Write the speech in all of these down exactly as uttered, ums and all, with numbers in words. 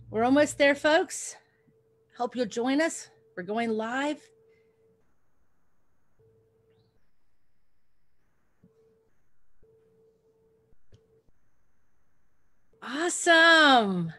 We're almost there, folks. Hope you'll join us. We're going live. Awesome.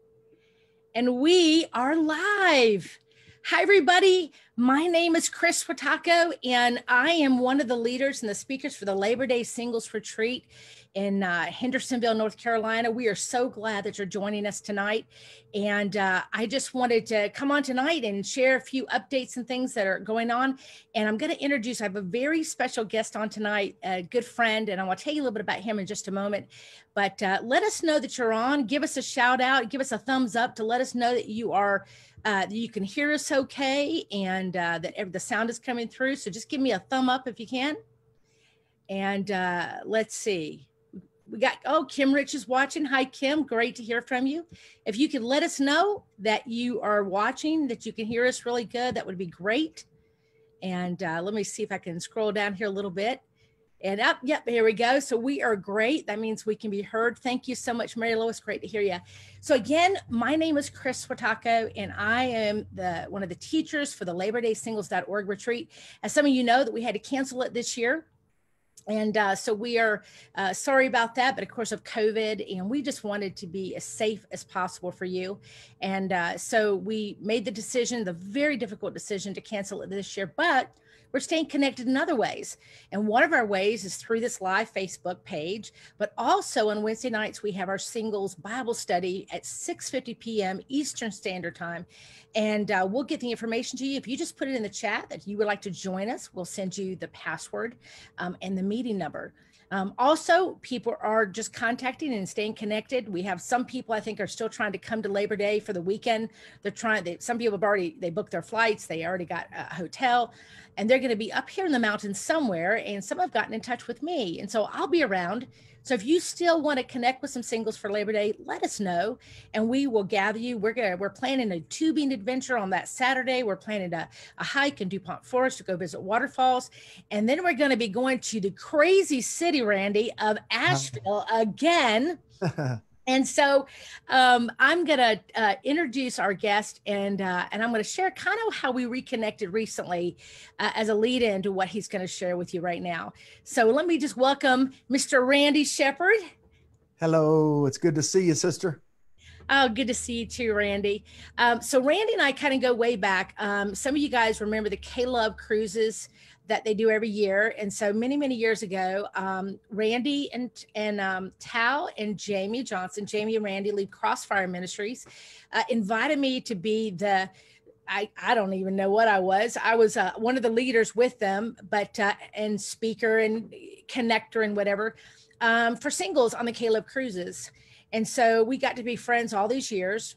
And we are live. Hi, everybody. My name is Kris Swiatocho, and I am one of the leaders and the speakers for the Labor Day Singles Retreat in uh, Hendersonville, North Carolina. We are so glad that you're joining us tonight. And uh, I just wanted to come on tonight and share a few updates and things that are going on. And I'm going to introduce, I have a very special guest on tonight, a good friend, and I want to tell you a little bit about him in just a moment. But uh, let us know that you're on. Give us a shout out. Give us a thumbs up to let us know that you are Uh, you can hear us okay, and uh, that the sound is coming through. So just give me a thumb up if you can. And uh, let's see. We got, oh, Kim Rich is watching. Hi, Kim. Great to hear from you. If you could let us know that you are watching, that you can hear us really good, that would be great. And uh, let me see if I can scroll down here a little bit. And up, yep, here we go. So we are great. That means we can be heard. Thank you so much, Mary Lois. Great to hear you. So again, my name is Kris Swiatocho, and I am the one of the teachers for the Labor Day Singles dot org retreat. As some of you know, that we had to cancel it this year. And uh, so we are uh, sorry about that, but of course of COVID, and we just wanted to be as safe as possible for you. And uh, so we made the decision, the very difficult decision to cancel it this year, but we're staying connected in other ways. And one of our ways is through this live Facebook page, but also on Wednesday nights, we have our singles Bible study at six fifty p m Eastern Standard Time. And uh, we'll get the information to you. If you just put it in the chat that you would like to join us, we'll send you the password um, and the meeting number. Um, also, people are just contacting and staying connected. We have some people I think are still trying to come to Labor Day for the weekend. They're trying, they, some people have already, they booked their flights. They already got a hotel, and they're going to be up here in the mountains somewhere. And some have gotten in touch with me. And so I'll be around. So if you still want to connect with some singles for Labor Day, let us know, and we will gather you. We're gonna, we're planning a tubing adventure on that Saturday. We're planning a, a hike in DuPont Forest to go visit waterfalls. And then we're going to be going to the crazy city, Randy, of Asheville again. And so um, I'm going to uh, introduce our guest, and uh, and I'm going to share kind of how we reconnected recently uh, as a lead in to what he's going to share with you right now. So let me just welcome Mister Randy Shepard. Hello, it's good to see you, sister. Oh, good to see you too, Randy. Um, so Randy and I kind of go way back. Um, some of you guys remember the K-Love cruises that they do every year. And so many, many years ago, um, Randy and, and um, Tal and Jamie Johnson, Jamie and Randy lead Crossfire Ministries, uh, invited me to be the, I, I don't even know what I was. I was uh, one of the leaders with them, but uh, and speaker and connector and whatever um, for singles on the K-Love cruises. And so we got to be friends all these years.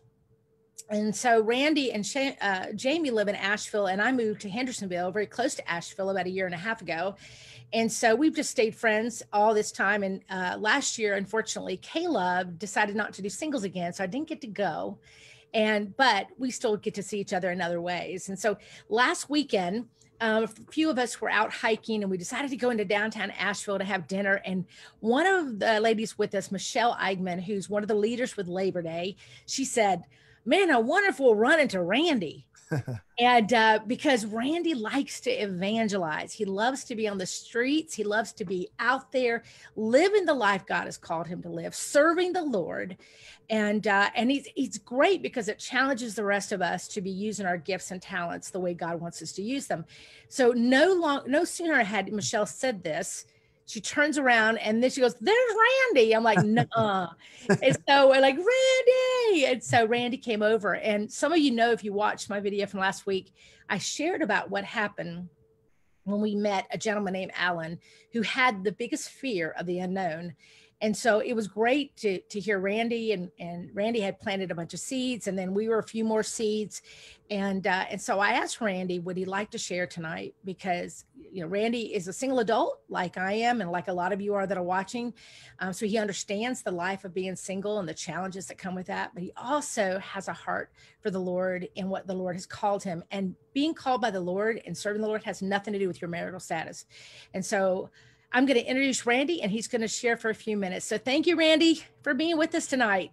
And so Randy and Sha- uh, Jamie live in Asheville, and I moved to Hendersonville, very close to Asheville, about a year and a half ago. And so we've just stayed friends all this time. And uh, last year, unfortunately, K-Love decided not to do singles again, so I didn't get to go. And but we still get to see each other in other ways. And so last weekend, Um, a few of us were out hiking, and we decided to go into downtown Asheville to have dinner. And one of the ladies with us, Michelle Eigman, who's one of the leaders with Labor Day, she said, man, I wonder if we'll run into Randy. And uh, because Randy likes to evangelize, he loves to be on the streets. He loves to be out there living the life God has called him to live, serving the Lord. And uh, and he's, he's great because it challenges the rest of us to be using our gifts and talents the way God wants us to use them. So no long, no sooner had Michelle said this, she turns around and then she goes, there's Randy. I'm like, no. And so we're like, Randy. And so Randy came over. And some of you know, if you watched my video from last week, I shared about what happened when we met a gentleman named Alan, who had the biggest fear of the unknown. And so it was great to, to hear Randy, and, and Randy had planted a bunch of seeds, and then we were a few more seeds. And, uh, and so I asked Randy, would he like to share tonight? Because, you know, Randy is a single adult like I am, and like a lot of you are that are watching. Um, so he understands the life of being single and the challenges that come with that. But he also has a heart for the Lord and what the Lord has called him. And being called by the Lord and serving the Lord has nothing to do with your marital status. And so I'm going to introduce Randy, and he's going to share for a few minutes. So thank you, Randy, for being with us tonight.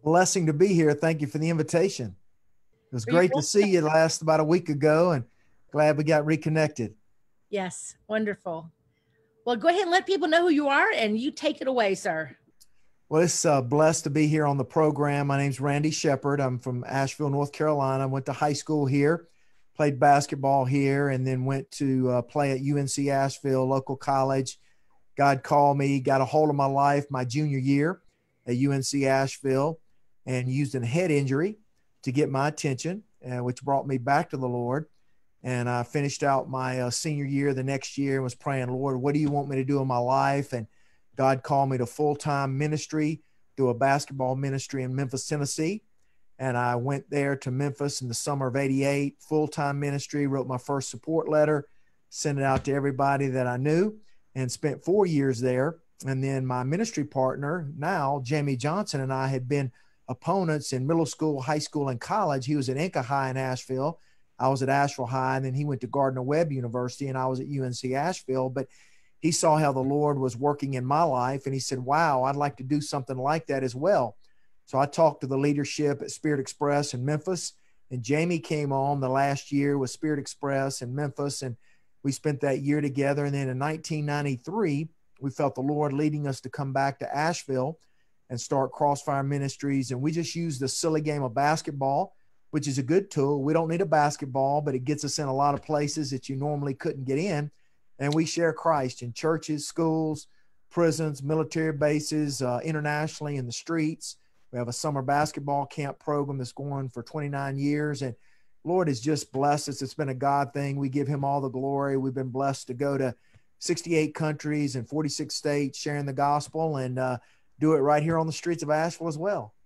Blessing to be here. Thank you for the invitation. It was Well, you're great to see you last about a week ago, and glad we got reconnected. Yes, wonderful. Well, go ahead and let people know who you are, and you take it away, sir. Well, it's uh, blessed to be here on the program. My name's Randy Shepard. I'm from Asheville, North Carolina. I went to high school here, played basketball here, and then went to uh, play at U N C Asheville, local college. God called me, got a hold of my life my junior year at U N C Asheville, and used a head injury to get my attention, uh, which brought me back to the Lord. And I finished out my uh, senior year the next year and was praying, Lord, what do you want me to do in my life? And God called me to full-time ministry, do a basketball ministry in Memphis, Tennessee. And I went there to Memphis in the summer of eighty-eight, full-time ministry, wrote my first support letter, sent it out to everybody that I knew, and spent four years there. And then my ministry partner now, Jamie Johnson, and I had been opponents in middle school, high school, and college. He was at Inca High in Asheville. I was at Asheville High, and then he went to Gardner-Webb University, and I was at U N C Asheville. But he saw how the Lord was working in my life, and he said, wow, I'd like to do something like that as well. So I talked to the leadership at Spirit Express in Memphis, and Jamie came on the last year with Spirit Express in Memphis, and we spent that year together. And then in nineteen ninety-three, we felt the Lord leading us to come back to Asheville and start Crossfire Ministries. And we just used the silly game of basketball, which is a good tool. We don't need a basketball, but it gets us in a lot of places that you normally couldn't get in. And we share Christ in churches, schools, prisons, military bases, uh, internationally in the streets. We have a summer basketball camp program that's going for twenty-nine years. And Lord has just blessed us. It's been a God thing. We give him all the glory. We've been blessed to go to sixty-eight countries and forty-six states sharing the gospel, and uh, do it right here on the streets of Asheville as well.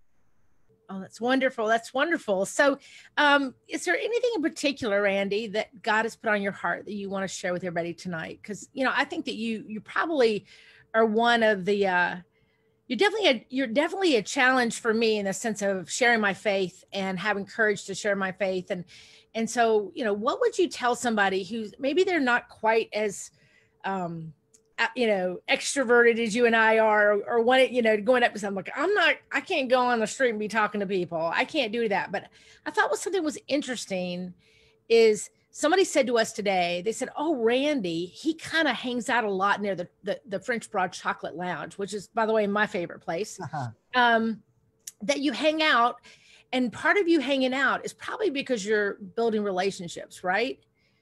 Oh, that's wonderful. That's wonderful. So um, is there anything in particular, Randy, that God has put on your heart that you want to share with everybody tonight? Because, you know, I think that you you probably are one of the, uh, you're definitely, a, you're definitely a challenge for me in the sense of sharing my faith and having courage to share my faith. And, and so, you know, what would you tell somebody who's maybe they're not quite as, um, you know, extroverted as you and I are, or, or one, you know, going up to something like, I'm not, I can't go on the street and be talking to people. I can't do that. But I thought was something was interesting is somebody said to us today, they said, oh, Randy, he kind of hangs out a lot near the, the, the French Broad Chocolate Lounge, which is, by the way, my favorite place, uh-huh. um, that you hang out. And part of you hanging out is probably because you're building relationships, right?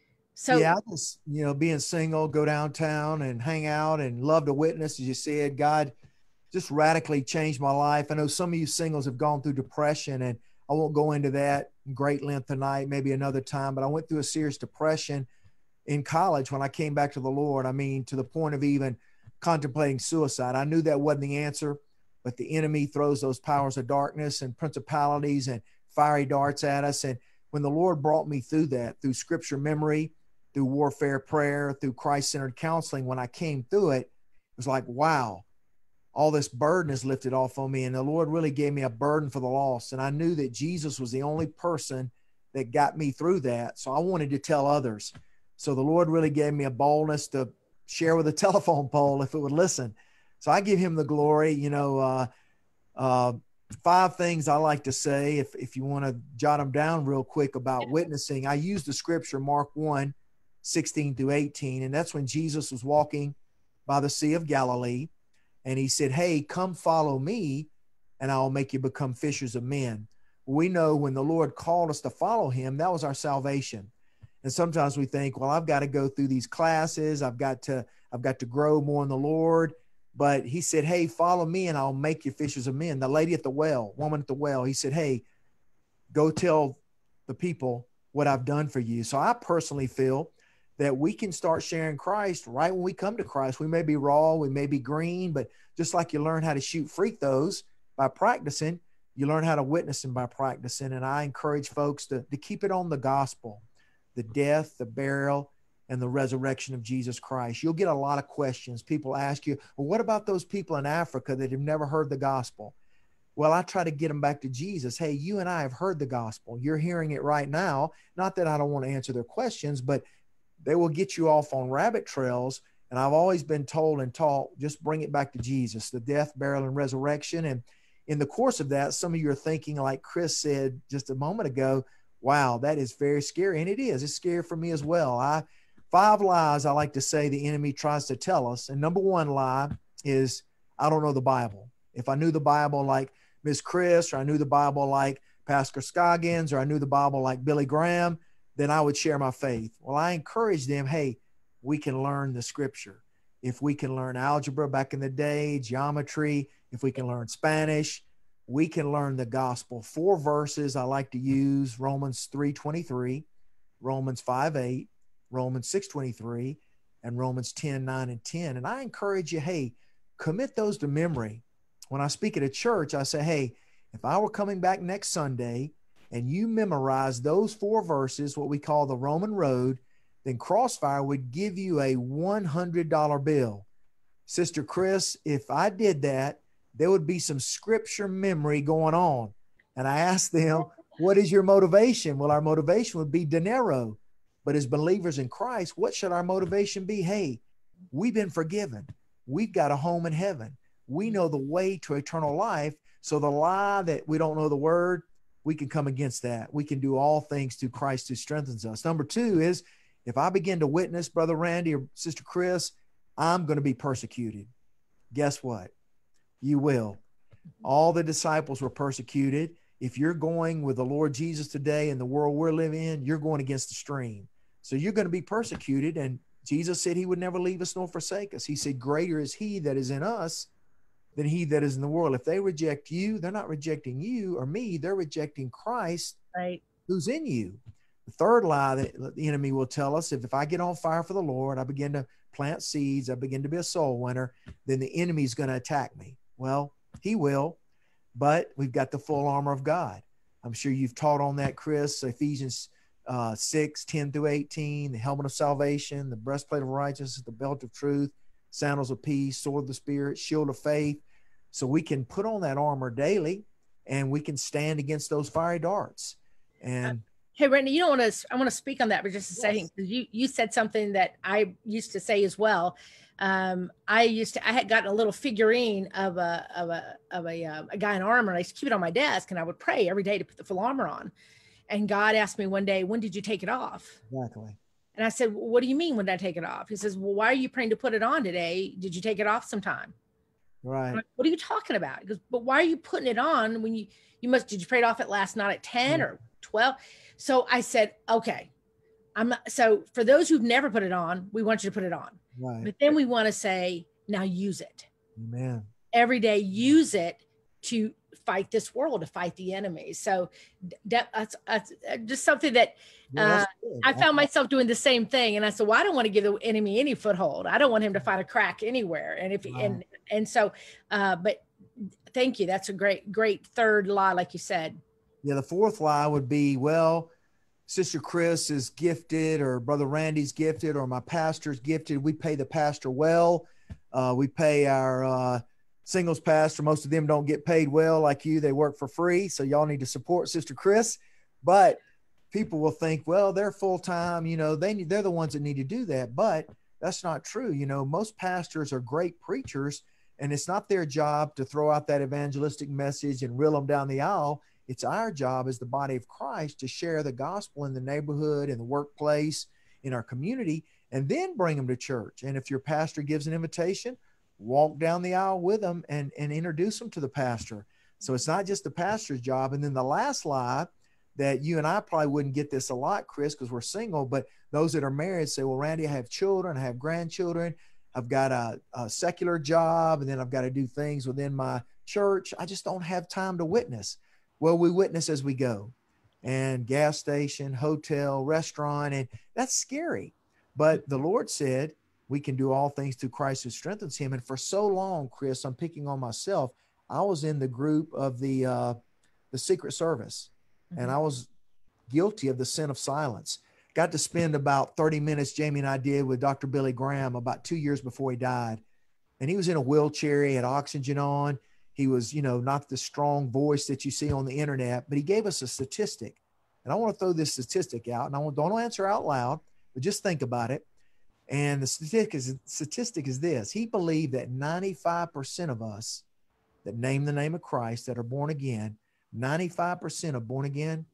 So yeah, I just, you know, being single, go downtown and hang out and love to witness, as you said. God just radically changed my life. I know some of you singles have gone through depression, and I won't go into that in great length tonight, maybe another time, but I went through a serious depression in college when I came back to the Lord. I mean, to the point of even contemplating suicide. I knew that wasn't the answer, but the enemy throws those powers of darkness and principalities and fiery darts at us. And when the Lord brought me through that, through scripture memory, through warfare prayer, through Christ-centered counseling, when I came through it, it was like, wow, all this burden is lifted off on me. And the Lord really gave me a burden for the lost. And I knew that Jesus was the only person that got me through that. So I wanted to tell others. So the Lord really gave me a boldness to share with a telephone pole if it would listen. So I give him the glory. You know, uh, uh, five things I like to say, if, if you want to jot them down real quick about witnessing. I use the scripture, Mark one, sixteen through eighteen. And that's when Jesus was walking by the Sea of Galilee. And he said, hey, come follow me and I'll make you become fishers of men. We know when the Lord called us to follow him, that was our salvation. And sometimes we think, well, I've got to go through these classes. I've got to, I've got to grow more in the Lord. But he said, hey, follow me and I'll make you fishers of men. The lady at the well, woman at the well, he said, hey, go tell the people what I've done for you. So I personally feel that we can start sharing Christ right when we come to Christ. We may be raw, we may be green, but just like you learn how to shoot free throws by practicing, you learn how to witness them by practicing. And I encourage folks to, to keep it on the gospel, the death, the burial, and the resurrection of Jesus Christ. You'll get a lot of questions. People ask you, well, what about those people in Africa that have never heard the gospel? Well, I try to get them back to Jesus. Hey, you and I have heard the gospel. You're hearing it right now. Not that I don't want to answer their questions, but they will get you off on rabbit trails. And I've always been told and taught, just bring it back to Jesus, the death, burial, and resurrection. And in the course of that, some of you are thinking, like Kris said just a moment ago, wow, that is very scary. And it is. It's scary for me as well. I five lies I like to say the enemy tries to tell us. And number one lie is, I don't know the Bible. If I knew the Bible like Miss Kris, or I knew the Bible like Pastor Scoggins, or I knew the Bible like Billy Graham, then I would share my faith. Well, I encourage them, hey, we can learn the scripture. If we can learn algebra back in the day, geometry, if we can learn Spanish, we can learn the gospel. Four verses I like to use: Romans three twenty-three, Romans five eight, Romans six twenty-three, and Romans ten nine and ten. And I encourage you, hey, commit those to memory. When I speak at a church, I say, hey, if I were coming back next Sunday and you memorize those four verses, what we call the Roman road, then Crossfire would give you a one hundred dollar bill. Sister Kris, if I did that, there would be some scripture memory going on. And I asked them, what is your motivation? Well, our motivation would be dinero. But as believers in Christ, what should our motivation be? Hey, we've been forgiven. We've got a home in heaven. We know the way to eternal life. So the lie that we don't know the word, we can come against that. We can do all things through Christ who strengthens us. Number two is, if I begin to witness, Brother Randy or Sister Kris, I'm going to be persecuted. Guess what? You will. All the disciples were persecuted. If you're going with the Lord Jesus today in the world we're living in, you're going against the stream. So you're going to be persecuted. And Jesus said he would never leave us nor forsake us. He said, greater is he that is in us than he that is in the world. If they reject you, they're not rejecting you or me. They're rejecting Christ, right, who's in you. The third lie that the enemy will tell us, if, if I get on fire for the Lord, I begin to plant seeds, I begin to be a soul winner, then the enemy is going to attack me. Well, he will, but we've got the full armor of God. I'm sure you've taught on that, Kris. Ephesians uh, six, ten through eighteen, the helmet of salvation, the breastplate of righteousness, the belt of truth, sandals of peace, sword of the Spirit, shield of faith. So we can put on that armor daily and we can stand against those fiery darts. And hey, Randy, you don't want to, I want to speak on that for just a yes. second, because you, you said something that I used to say as well. Um, I used to, I had gotten a little figurine of a, of a, of a, uh, a guy in armor, and I used to keep it on my desk, and I would pray every day to put the full armor on. And God asked me one day, when did you take it off? Exactly. And I said, well, what do you mean, when did I take it off? He says, well, why are you praying to put it on today? Did you take it off sometime? Right. Like, what are you talking about? He goes, but why are you putting it on when you, you must, did you pray it off at last night at ten mm-hmm. or twelve? So I said, okay, I'm not, so for those who've never put it on, we want you to put it on. Right. But then we want to say, now use it. Amen. Every day, use it to fight this world, to fight the enemy. So that, that's, that's just something that uh, I found myself doing the same thing. And I said, well, I don't want to give the enemy any foothold. I don't want him to find a crack anywhere. And if, right. and, and so, uh, but thank you. That's a great, great third lie, like you said. Yeah. The fourth lie would be, well, Sister Kris is gifted, or Brother Randy's gifted, or my pastor's gifted. We pay the pastor well. Uh, we pay our uh, singles pastor. Most of them don't get paid well like you. They work for free. So y'all need to support Sister Kris. But people will think, well, they're full-time. You know, they need, they're the ones that need to do that. But that's not true. You know, most pastors are great preachers, and it's not their job to throw out that evangelistic message and reel them down the aisle. It's our job as the body of Christ to share the gospel in the neighborhood, in the workplace, in our community, and then bring them to church. And if your pastor gives an invitation, walk down the aisle with them and, and introduce them to the pastor. So it's not just the pastor's job. And then the last lie that you and I probably wouldn't get this a lot, Kris, because we're single, but those that are married say, well, Randy, I have children, I have grandchildren, I've got a, a secular job, and then I've got to do things within my church. I just don't have time to witness. Well, we witness as we go, and gas station, hotel, restaurant, and that's scary. But the Lord said we can do all things through Christ who strengthens him. And for so long, Kris, I'm picking on myself. I was in the group of the, uh, the Secret Service, mm-hmm. and I was guilty of the sin of silence. Got to spend about thirty minutes, Jamie and I did, with Doctor Billy Graham about two years before he died. And he was in a wheelchair. He had oxygen on. He was, you know, not the strong voice that you see on the internet, but he gave us a statistic. And I want to throw this statistic out, and I don't answer out loud, but just think about it. And the statistic is, statistic is this. He believed that ninety-five percent of us that name the name of Christ that are born again, ninety-five percent of born again,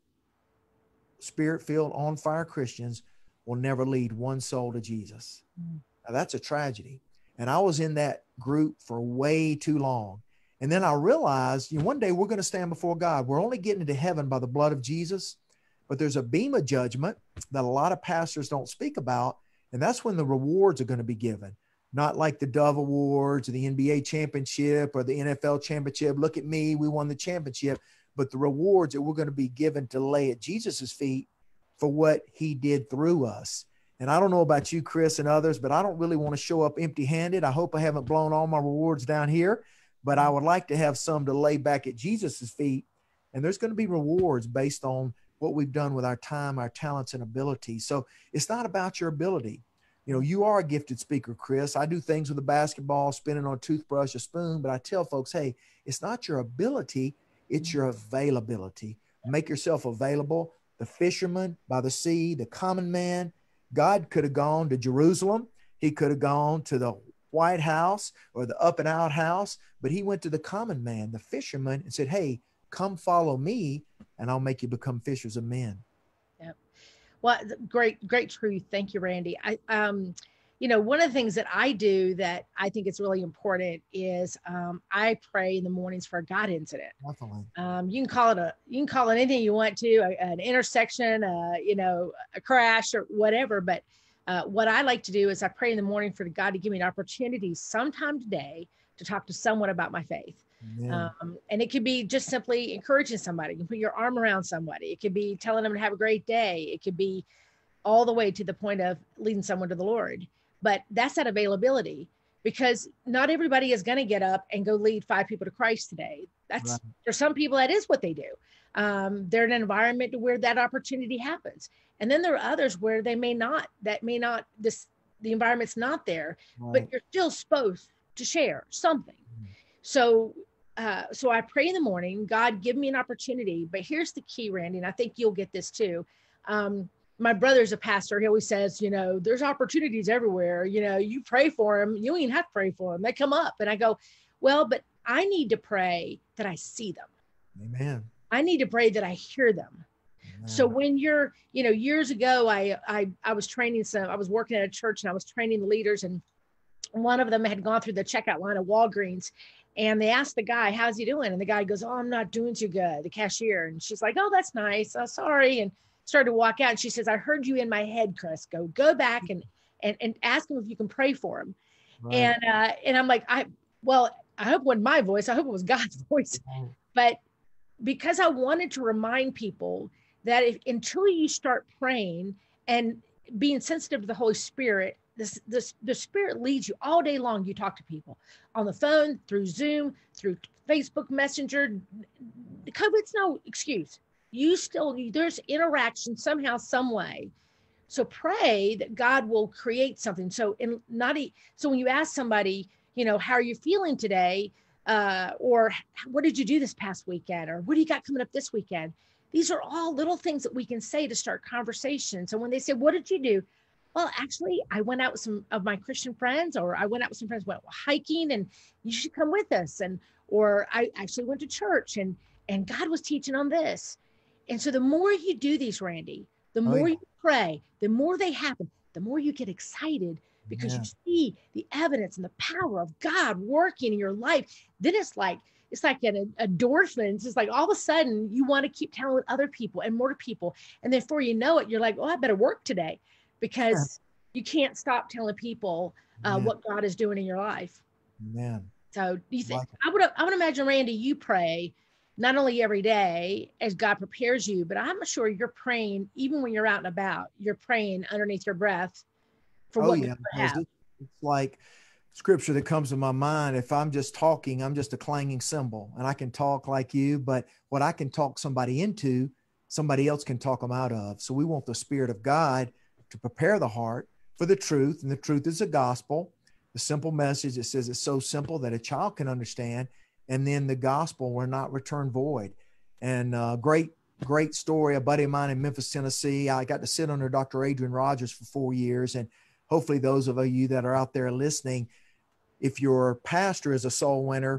spirit-filled, on-fire Christians will never lead one soul to Jesus. Mm. Now, that's a tragedy. And I was in that group for way too long. And then I realized, you know, one day we're going to stand before God. We're only getting into heaven by the blood of Jesus, but there's a beam of judgment that a lot of pastors don't speak about. And that's when the rewards are going to be given. Not like the Dove Awards or the N B A championship or the N F L championship. Look at me, we won the championship. But the rewards that we're going to be given to lay at Jesus's feet for what he did through us. And I don't know about you, Kris, and others, but I don't really want to show up empty-handed. I hope I haven't blown all my rewards down here, but I would like to have some to lay back at Jesus's feet. And there's going to be rewards based on what we've done with our time, our talents, and abilities. So it's not about your ability. You know, you are a gifted speaker, Kris. I do things with a basketball, spinning on a toothbrush, a spoon, but I tell folks, hey, it's not your ability, it's your availability. Make yourself available. The fisherman by the sea, the common man, God could have gone to Jerusalem. He could have gone to the White House or the up and out house, but he went to the common man, the fisherman, and said, hey, come follow me and I'll make you become fishers of men. Yep. Well, great, great truth. Thank you, Randy. I, um, you know, one of the things that I do that I think is really important is um, I pray in the mornings for a God incident. Definitely. Um, you can call it a, you can call it anything you want to, a, an intersection, uh, you know, a crash or whatever. But uh, what I like to do is I pray in the morning for God to give me an opportunity sometime today to talk to someone about my faith. Yeah. Um, and it could be just simply encouraging somebody. You can put your arm around somebody. It could be telling them to have a great day. It could be all the way to the point of leading someone to the Lord. But that's that availability, because not everybody is going to get up and go lead five people to Christ today. That's right. For some people, that is what they do. Um, they're in an environment where that opportunity happens. And then there are others where they may not, that may not, this, the environment's not there, right. But you're still supposed to share something. Mm. So, uh, so I pray in the morning, God, give me an opportunity. But here's the key, Randy, and I think you'll get this too. Um, My brother's a pastor. He always says, you know, there's opportunities everywhere. You know, you pray for them. You don't even have to pray for them. They come up. And I go, well, but I need to pray that I see them. Amen. I need to pray that I hear them. Amen. So when you're, you know, years ago, I, I, I was training some, I was working at a church and I was training the leaders, and one of them had gone through the checkout line of Walgreens, and they asked the guy, how's he doing? And the guy goes, oh, I'm not doing too good, the cashier. And she's like, oh, that's nice. Oh, sorry. And started to walk out, and she says, I heard you in my head, Kris. Go, go back and and and ask him if you can pray for him. Right. And uh, and I'm like, I well, I hope it wasn't my voice. I hope it was God's voice. Right. But because I wanted to remind people that if, until you start praying and being sensitive to the Holy Spirit, this this the Spirit leads you all day long. You talk to people on the phone, through Zoom, through Facebook Messenger. COVID's no excuse. You still, there's interaction somehow, some way. So pray that God will create something. So in not, a, so when you ask somebody, you know, how are you feeling today? Uh, or what did you do this past weekend? Or what do you got coming up this weekend? These are all little things that we can say to start conversations. So when they say, what did you do? Well, actually, I went out with some of my Christian friends, or I went out with some friends, went hiking, and you should come with us. And, or I actually went to church, and, and God was teaching on this. And so the more you do these, Randy, the more oh, yeah. you pray, the more they happen, the more you get excited, because yeah. you see the evidence and the power of God working in your life. Then it's like, it's like an endorphins. It's like all of a sudden you want to keep telling other people and more people. And then before you know it, you're like, oh, I better work today, because yeah. you can't stop telling people uh, yeah. what God is doing in your life. Yeah. So you think, like I would, I would imagine, Randy, you pray not only every day as God prepares you, but I'm sure you're praying even when you're out and about. You're praying underneath your breath for oh, what yeah, you have. It, it's like scripture that comes to my mind. If I'm just talking, I'm just a clanging cymbal, and I can talk like you, but what I can talk somebody into, somebody else can talk them out of. So we want the Spirit of God to prepare the heart for the truth, and the truth is the gospel, the simple message that says it's so simple that a child can understand. And then the gospel will not return void. And uh, great, great story. A buddy of mine in Memphis, Tennessee, I got to sit under Doctor Adrian Rogers for four years. And hopefully those of you that are out there listening, if your pastor is a soul winner,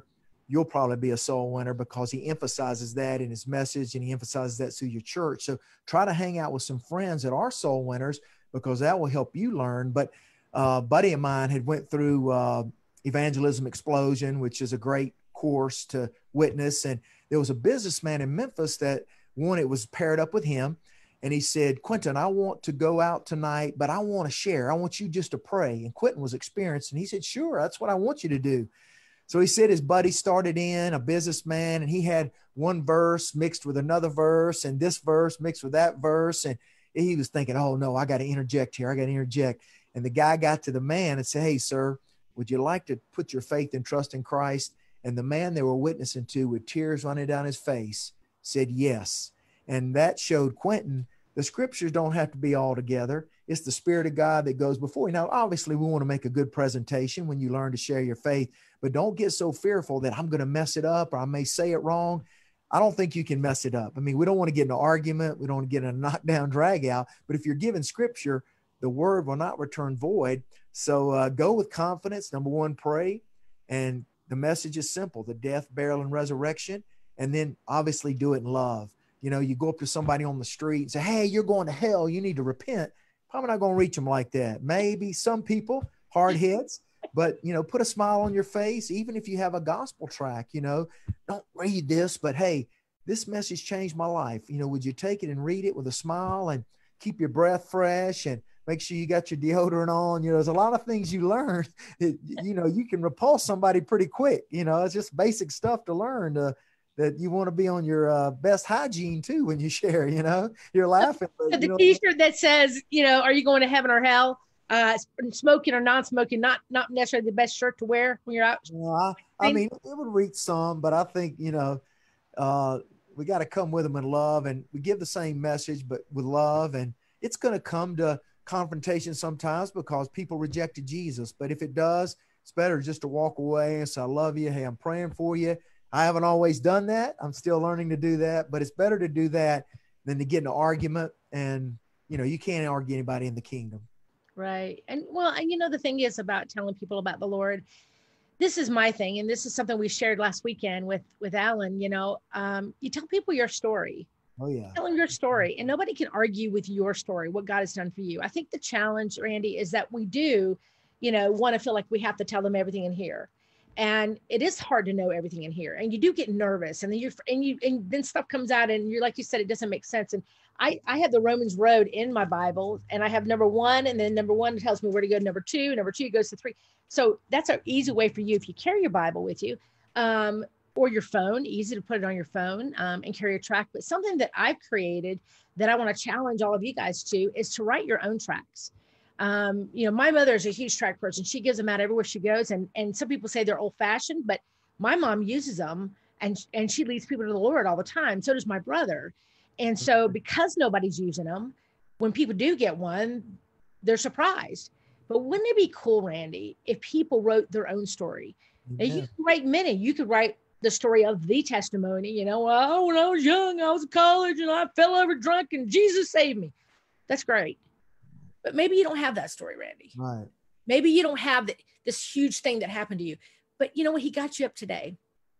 you'll probably be a soul winner, because he emphasizes that in his message, and he emphasizes that through your church. So try to hang out with some friends that are soul winners, because that will help you learn. But uh, a buddy of mine had went through uh, Evangelism Explosion, which is a great course to witness. And there was a businessman in Memphis that one, it was paired up with him. And he said, Quentin, I want to go out tonight, but I want to share. I want you just to pray. And Quentin was experienced. And he said, sure, that's what I want you to do. So he said his buddy started in, a businessman, and he had one verse mixed with another verse, and this verse mixed with that verse. And he was thinking, oh no, I got to interject here. I got to interject. And the guy got to the man and said, hey, sir, would you like to put your faith and trust in Christ? And the man they were witnessing to, with tears running down his face, said yes. And that showed Quentin the scriptures don't have to be all together. It's the Spirit of God that goes before you. Now, obviously, we want to make a good presentation when you learn to share your faith, but don't get so fearful that I'm going to mess it up, or I may say it wrong. I don't think you can mess it up. I mean, we don't want to get in an argument. We don't want to get in a knockdown, drag out. But if you're given scripture, the word will not return void. So uh, go with confidence. Number one, pray. And the message is simple: the death, burial, and resurrection. And then obviously do it in love. You know, you go up to somebody on the street and say, hey, you're going to hell, you need to repent. Probably not going to reach them like that. Maybe some people, hard heads, but, you know, put a smile on your face. Even if you have a gospel track, you know, don't read this, but hey, this message changed my life. You know, would you take it and read it with a smile and keep your breath fresh and make sure you got your deodorant on? You know, there's a lot of things you learn that, you know, you can repulse somebody pretty quick. You know, it's just basic stuff to learn, to, that you want to be on your uh, best hygiene too when you share. You know, you're laughing. But, the you know, T-shirt that says, you know, are you going to heaven or hell? Uh, smoking or non-smoking, not not necessarily the best shirt to wear when you're out. Well, I, I mean, it would reach some, but I think, you know, uh, we got to come with them in love, and we give the same message, but with love. And it's going to come to confrontation sometimes because people rejected Jesus. But if it does, it's better just to walk away and say, I love you. Hey, I'm praying for you. I haven't always done that. I'm still learning to do that, but it's better to do that than to get in an argument. And, you know, you can't argue anybody in the kingdom. Right. And well, and you know, the thing is about telling people about the Lord, this is my thing. And this is something we shared last weekend with, with Alan, you know, um, you tell people your story. Oh yeah. Tell them your story, and nobody can argue with your story, what God has done for you. I think the challenge, Randy, is that we do, you know, want to feel like we have to tell them everything in here. And it is hard to know everything in here, and you do get nervous, and then you and you and then stuff comes out, and you're like you said, it doesn't make sense. And I I have the Romans Road in my Bible, and I have number one, and then number one tells me where to go. Number two, number two goes to three. So that's an easy way for you if you carry your Bible with you, um, or your phone. Easy to put it on your phone um, and carry a track. But something that I've created that I want to challenge all of you guys to is to write your own tracks. Um, you know, my mother is a huge track person. She gives them out everywhere she goes. And, and some people say they're old fashioned, but my mom uses them, and, and she leads people to the Lord all the time. So does my brother. And so because nobody's using them, when people do get one, they're surprised. But wouldn't it be cool, Randy, if people wrote their own story? Yeah. You could write many. You could write the story of the testimony, you know, well, when I was young, I was in college and I fell over drunk and Jesus saved me. That's great. But maybe you don't have that story, Randy. Right. Maybe you don't have the, this huge thing that happened to you. But you know what? He got you up today.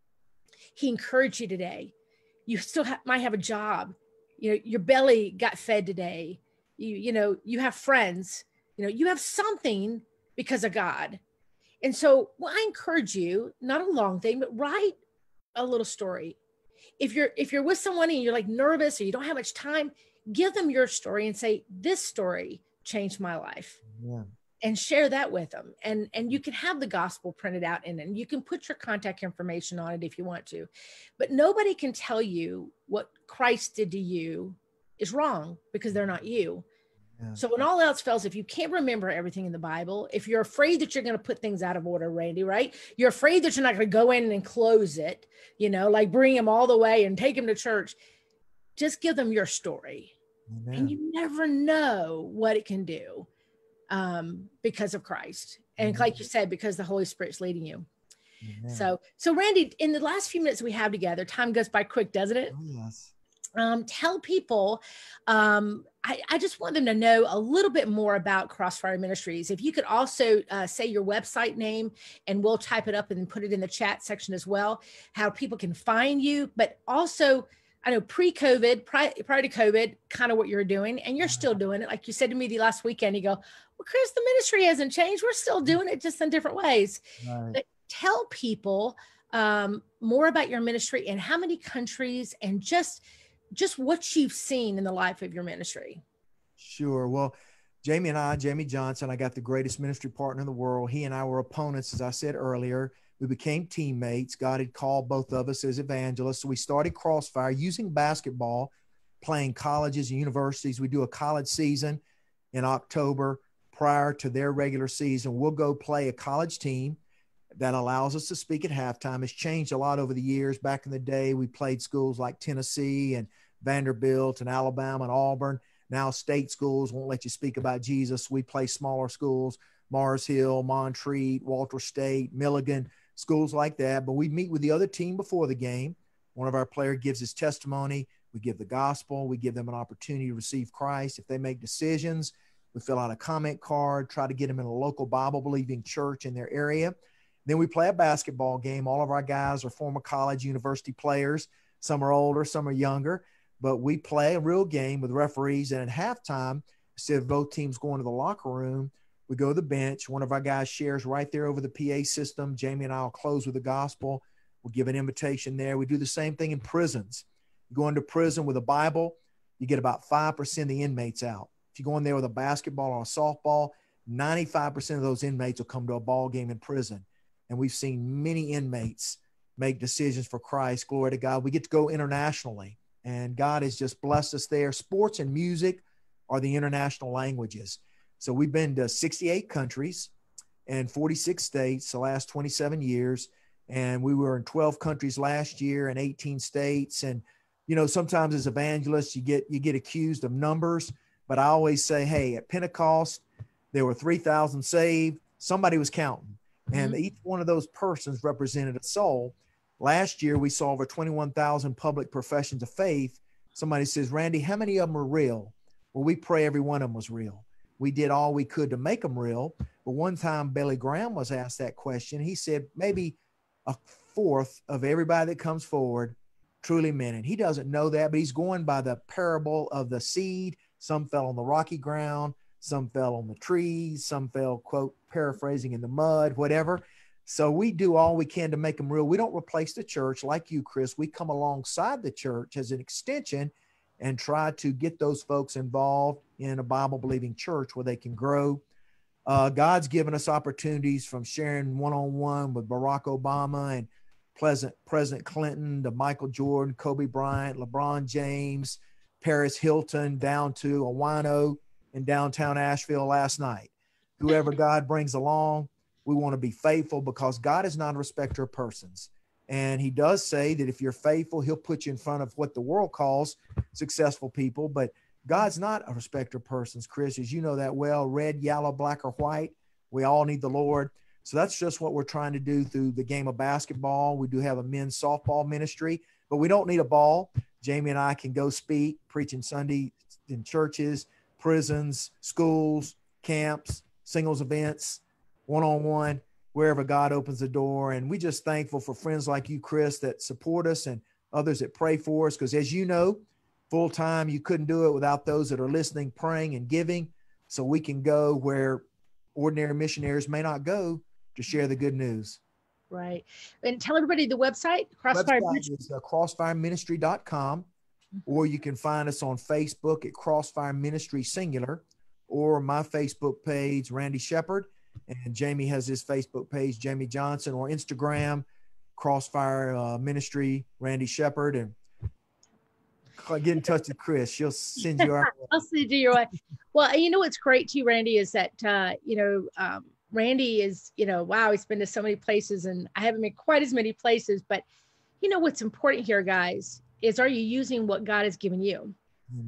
He encouraged you today. You still ha- might have a job. You know, your belly got fed today. You, you know, you have friends. You know, you have something because of God. And so, well, I encourage you, not a long thing, but write a little story. If you're if you're with someone and you're like nervous or you don't have much time, give them your story and say, this story changed my life. Yeah. And share that with them. And, and you can have the gospel printed out in it, and you can put your contact information on it if you want to. But nobody can tell you what Christ did to you is wrong because they're not you. Yeah. So when all else fails, if you can't remember everything in the Bible, if you're afraid that you're going to put things out of order, Randy, right? You're afraid that you're not going to go in and close it, you know, like bring them all the way and take them to church. Just give them your story. Amen. And you never know what it can do um, because of Christ. And Amen. Like you said, because the Holy Spirit's leading you. Amen. So, so Randy, in the last few minutes we have together, time goes by quick, doesn't it? Oh, yes. Um, tell people, um, I, I just want them to know a little bit more about Crossfire Ministries. If you could also uh, say your website name, and we'll type it up and put it in the chat section as well, how people can find you, but also, I know pre-COVID, prior, prior to COVID, kind of what you're doing, and you're still doing it. Like you said to me the last weekend, you go, well, Kris, the ministry hasn't changed. We're still doing it just in different ways. Right. But tell people um, more about your ministry and how many countries, and just just what you've seen in the life of your ministry. Sure. Well, Jamie and I, Jamie Johnson, I got the greatest ministry partner in the world. He and I were opponents, as I said earlier. We became teammates. God had called both of us as evangelists. So we started Crossfire using basketball, playing colleges and universities. We do a college season in October prior to their regular season. We'll go play a college team that allows us to speak at halftime. It's changed a lot over the years. Back in the day, we played schools like Tennessee and Vanderbilt and Alabama and Auburn. Now state schools won't let you speak about Jesus. We play smaller schools, Mars Hill, Montreat, Walter State, Milligan, schools like that. But we meet with the other team before the game. One of our players gives his testimony. We give the gospel. We give them an opportunity to receive Christ. If they make decisions, we fill out a comment card, try to get them in a local Bible-believing church in their area. Then we play a basketball game. All of our guys are former college, university players. Some are older, some are younger. But we play a real game with referees. And at halftime, instead of both teams going to the locker room, we go to the bench. One of our guys shares right there over the P A system. Jamie and I will close with the gospel. We'll give an invitation there. We do the same thing in prisons. You go into prison with a Bible, you get about five percent of the inmates out. If you go in there with a basketball or a softball, ninety-five percent of those inmates will come to a ball game in prison. And we've seen many inmates make decisions for Christ. Glory to God. We get to go internationally, and God has just blessed us there. Sports and music are the international languages. So we've been to sixty-eight countries and forty-six states the last twenty-seven years. And we were in twelve countries last year and eighteen states. And, you know, sometimes as evangelists, you get, you get accused of numbers, but I always say, hey, at Pentecost, there were three thousand saved. Somebody was counting. And mm-hmm. each one of those persons represented a soul. Last year, we saw over twenty-one thousand public professions of faith. Somebody says, Randy, how many of them are real? Well, we pray every one of them was real. We did all we could to make them real. But one time, Billy Graham was asked that question. He said, maybe a fourth of everybody that comes forward truly meant it. He doesn't know that, but he's going by the parable of the seed. Some fell on the rocky ground. Some fell on the trees. Some fell, quote, paraphrasing, in the mud, whatever. So we do all we can to make them real. We don't replace the church like you, Kris. We come alongside the church as an extension and try to get those folks involved in a Bible-believing church where they can grow. Uh, God's given us opportunities from sharing one-on-one with Barack Obama and President, President Clinton to Michael Jordan, Kobe Bryant, LeBron James, Paris Hilton, down to a wino in downtown Asheville last night. Whoever God brings along, we want to be faithful, because God is not a respecter of persons. And he does say that if you're faithful, he'll put you in front of what the world calls successful people. But God's not a respecter of persons, Kris, as you know that well, red, yellow, black, or white. We all need the Lord. So that's just what we're trying to do through the game of basketball. We do have a men's softball ministry, but we don't need a ball. Jamie and I can go speak, preaching Sunday in churches, prisons, schools, camps, singles events, one-on-one, wherever God opens the door. And we just thankful for friends like you, Kris, that support us, and others that pray for us. Because as you know, full time, you couldn't do it without those that are listening, praying, and giving. So we can go where ordinary missionaries may not go to share the good news. Right. And tell everybody the website, Crossfire website is uh, crossfire ministry dot com, or you can find us on Facebook at Crossfire Ministry Singular, or my Facebook page, Randy Shepherd, and Jamie has his Facebook page, Jamie Johnson, or Instagram, Crossfire uh, Ministry, Randy Shepherd, and get in touch with Kris. She'll send you our. I'll send you your way. Well, you know what's great too, Randy, is that uh, you know um, Randy is you know wow, he's been to so many places, and I haven't been quite as many places. But you know what's important here, guys, is are you using what God has given you? Amen.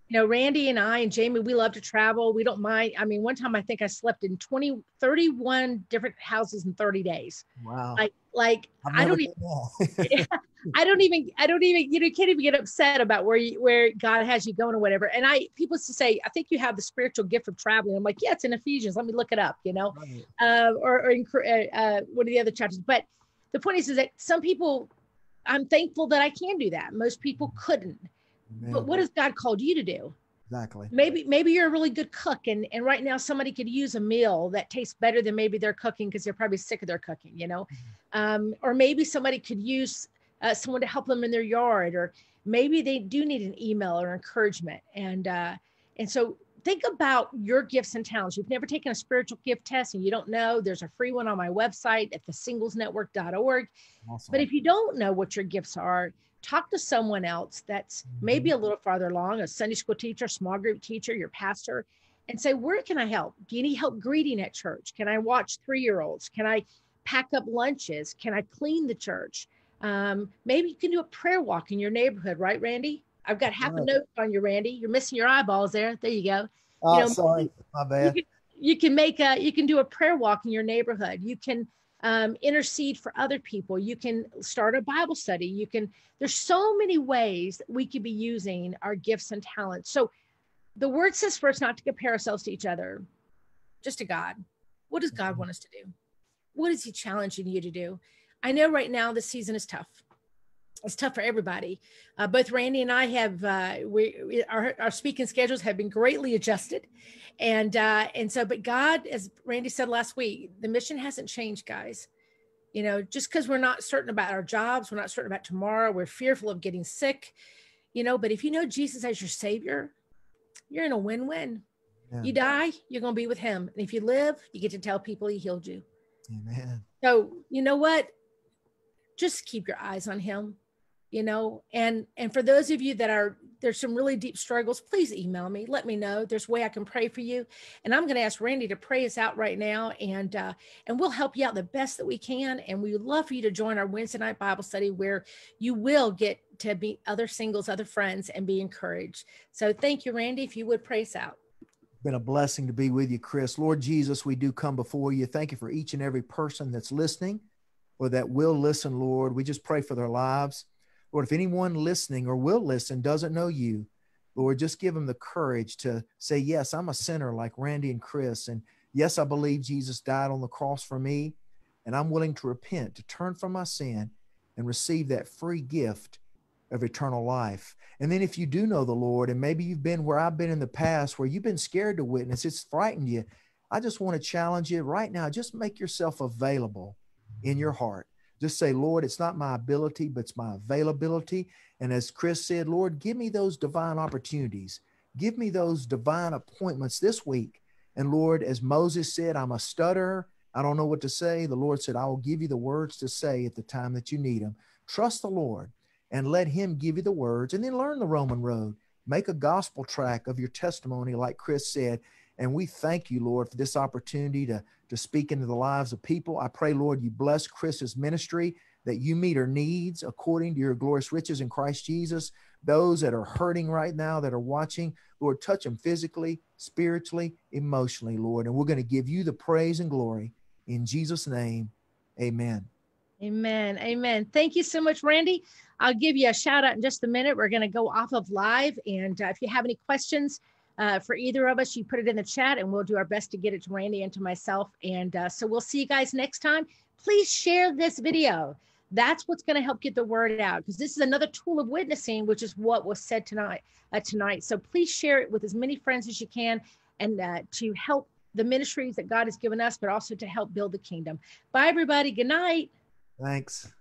You know, Randy and I and Jamie, we love to travel. We don't mind. I mean, one time I think I slept in twenty, thirty-one different houses in thirty days. Wow. Like, like I've I never don't even, done that. I don't even, I don't even, you know, can't even get upset about where you, where God has you going or whatever. And I, people used to say, I think you have the spiritual gift of traveling. I'm like, yeah, it's in Ephesians. Let me look it up, you know, Right. uh, or, or in, uh, one of the other chapters. But the point is, is that some people, I'm thankful that I can do that. Most people couldn't. Amen. But what has God called you to do? Exactly. Maybe, maybe you're a really good cook. And, and right now somebody could use a meal that tastes better than maybe they're cooking because they're probably sick of their cooking, you know? Um, or maybe somebody could use uh, someone to help them in their yard, or maybe they do need an email or encouragement. And, uh, and so think about your gifts and talents. You've never taken a spiritual gift test and you don't know, there's a free one on my website at the singles network dot org. Awesome. But if you don't know what your gifts are, talk to someone else that's maybe a little farther along, a Sunday school teacher, small group teacher, your pastor, and say, where can I help? Do you need help greeting at church? Can I watch three-year-olds? Can I pack up lunches? Can I clean the church? Um, maybe you can do a prayer walk in your neighborhood, right, Randy? I've got half right. a note on you, Randy. You're missing your eyeballs there. There you go. Oh, you know, sorry, my bad. You can, you can make a, you can do a prayer walk in your neighborhood. You can um, intercede for other people. You can start a Bible study. You can, there's so many ways that we could be using our gifts and talents. So the word says for us not to compare ourselves to each other, just to God. What does God want us to do? What is he challenging you to do? I know right now this season is tough. It's tough for everybody. Uh, both Randy and I have, uh, we, we our, our speaking schedules have been greatly adjusted. And, uh, and so, but God, as Randy said last week, the mission hasn't changed, guys. You know, just because we're not certain about our jobs, we're not certain about tomorrow, we're fearful of getting sick, you know, but if you know Jesus as your savior, you're in a win-win. Yeah. You die, you're going to be with him. And if you live, you get to tell people he healed you. Amen. So, you know what? Just keep your eyes on him, you know, and, and for those of you that are, there's some really deep struggles, please email me. Let me know. There's a way I can pray for you. And I'm going to ask Randy to pray us out right now. And, uh, and we'll help you out the best that we can. And we would love for you to join our Wednesday night Bible study where you will get to meet other singles, other friends, and be encouraged. So thank you, Randy, if you would pray us out. It's been a blessing to be with you, Kris. Lord Jesus, we do come before you. Thank you for each and every person that's listening or that will listen, Lord. We just pray for their lives. Lord, if anyone listening or will listen doesn't know you, Lord, just give them the courage to say, yes, I'm a sinner like Randy and Kris. And yes, I believe Jesus died on the cross for me. And I'm willing to repent, to turn from my sin and receive that free gift of eternal life. And then if you do know the Lord, and maybe you've been where I've been in the past, where you've been scared to witness, it's frightened you. I just want to challenge you right now. Just make yourself available in your heart. Just say, Lord, it's not my ability, but it's my availability. And as Kris said, Lord, give me those divine opportunities. Give me those divine appointments this week. And Lord, as Moses said, I'm a stutterer. I don't know what to say. The Lord said, I will give you the words to say at the time that you need them. Trust the Lord and let him give you the words, and then learn the Roman road. Make a gospel track of your testimony, like Kris said. And we thank you, Lord, for this opportunity to, to speak into the lives of people. I pray, Lord, you bless Kris's ministry, that you meet her needs according to your glorious riches in Christ Jesus. Those that are hurting right now, that are watching, Lord, touch them physically, spiritually, emotionally, Lord. And we're going to give you the praise and glory in Jesus' name. Amen. Amen. Amen. Thank you so much, Randy. I'll give you a shout out in just a minute. We're going to go off of live. And uh, if you have any questions uh, for either of us, you put it in the chat and we'll do our best to get it to Randy and to myself. And uh, so we'll see you guys next time. Please share this video. That's what's going to help get the word out, because this is another tool of witnessing, which is what was said tonight. Uh, tonight. So please share it with as many friends as you can, and uh, to help the ministries that God has given us, but also to help build the kingdom. Bye, everybody. Good night. Thanks.